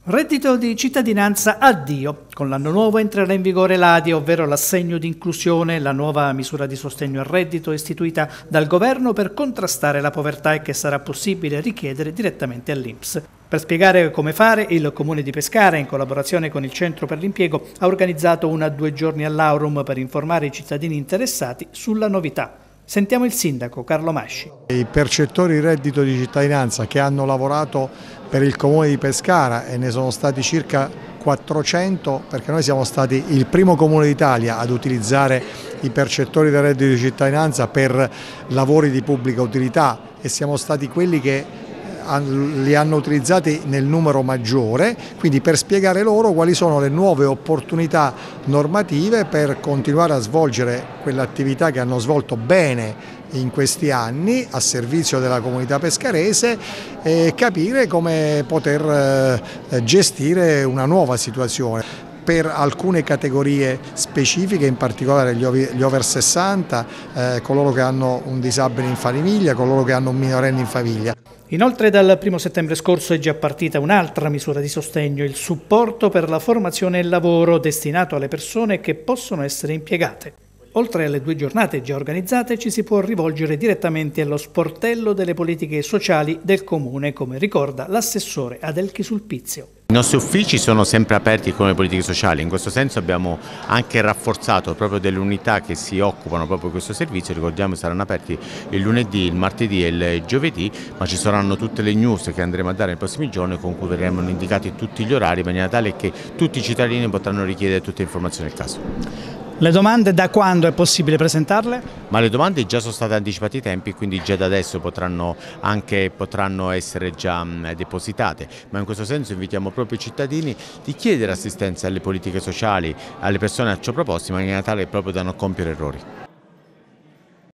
Reddito di cittadinanza addio. Con l'anno nuovo entrerà in vigore l'ADI, ovvero l'assegno di inclusione, la nuova misura di sostegno al reddito istituita dal governo per contrastare la povertà e che sarà possibile richiedere direttamente all'INPS. Per spiegare come fare, il Comune di Pescara, in collaborazione con il Centro per l'Impiego, ha organizzato una 2 giorni all'Aurum per informare i cittadini interessati sulla novità. Sentiamo il sindaco Carlo Masci. I percettori di reddito di cittadinanza che hanno lavorato per il Comune di Pescara, e ne sono stati circa 400, perché noi siamo stati il primo Comune d'Italia ad utilizzare i percettori del reddito di cittadinanza per lavori di pubblica utilità e siamo stati quelli che li hanno utilizzati nel numero maggiore, quindi per spiegare loro quali sono le nuove opportunità normative per continuare a svolgere quell'attività che hanno svolto bene in questi anni a servizio della comunità pescarese e capire come poter gestire una nuova situazione. Per alcune categorie specifiche, in particolare gli over 60, coloro che hanno un disabile in famiglia, coloro che hanno un minorenne in famiglia. Inoltre dal 1° settembre scorso è già partita un'altra misura di sostegno, il supporto per la formazione e il lavoro destinato alle persone che possono essere impiegate. Oltre alle 2 giornate già organizzate ci si può rivolgere direttamente allo sportello delle politiche sociali del Comune, come ricorda l'assessore Adelchi Sulpizio. I nostri uffici sono sempre aperti come politiche sociali, in questo senso abbiamo anche rafforzato proprio delle unità che si occupano proprio di questo servizio. Ricordiamo che saranno aperti il lunedì, il martedì e il giovedì, ma ci saranno tutte le news che andremo a dare nei prossimi giorni con cui verranno indicati tutti gli orari in maniera tale che tutti i cittadini potranno richiedere tutte le informazioni del caso. Le domande da quando è possibile presentarle? Ma le domande già sono state anticipate i tempi, quindi già da adesso potranno essere già depositate, ma in questo senso invitiamo proprio i cittadini di chiedere assistenza alle politiche sociali, alle persone a ciò proposte, in maniera tale proprio da non compiere errori.